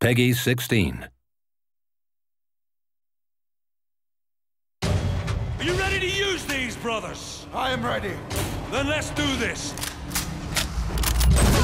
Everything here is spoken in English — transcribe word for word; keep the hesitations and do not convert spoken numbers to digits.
Peggy sixteen. Are you ready to use these, brothers? I am ready. Then let's do this.